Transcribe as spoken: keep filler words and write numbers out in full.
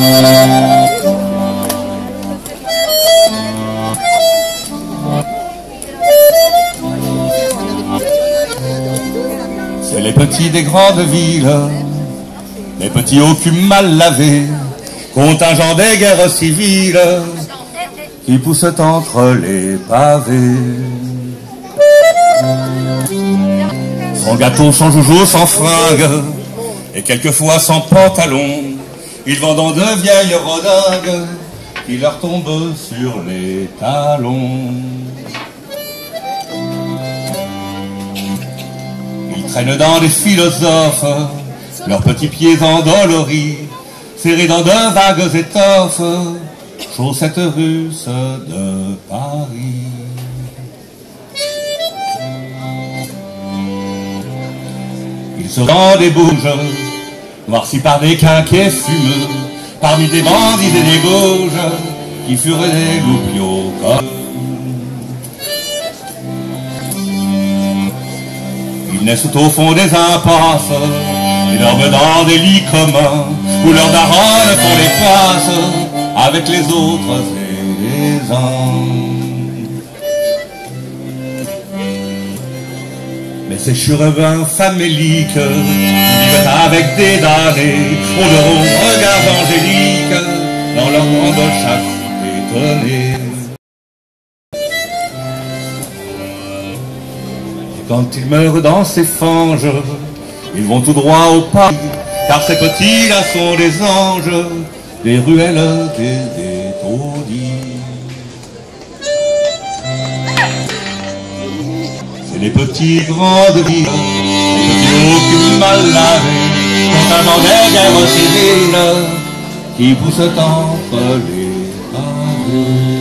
C'est les petits des grandes villes, les petits au cul mal lavé, contingent des guerres civiles, qui poussent entre les pavés. Sans gâteau, sans joujou, sans fringues, et quelquefois sans pantalon, ils vendent de vieilles rodingues qui leur tombent sur les talons. Ils traînent dans des philosophes, leurs petits pieds endoloris, serrés dans de vagues étoffes, chaussettes russes de Paris. Ils se rendent des bouges, noircis par des quinquets fumeux, parmi des bandits et des gauges, qui furent des loupiaux comme ils naissent au fond des impasses, et dorment dans des lits communs, où leurs daronnes font les passes, avec les autres et les uns. Mais ces chérubins faméliques vivent avec des damnés, ont de hauts regards angéliques dans leur grande chasse étonnée. Et quand ils meurent dans ces fanges, ils vont tout droit au paradis, car ces petits-là sont des anges, des ruelles, des étourdis. C'est les petits grandes villes, les petits hauts cul mal lavés, notamment des guerres civiles, qui poussent entre les pavés.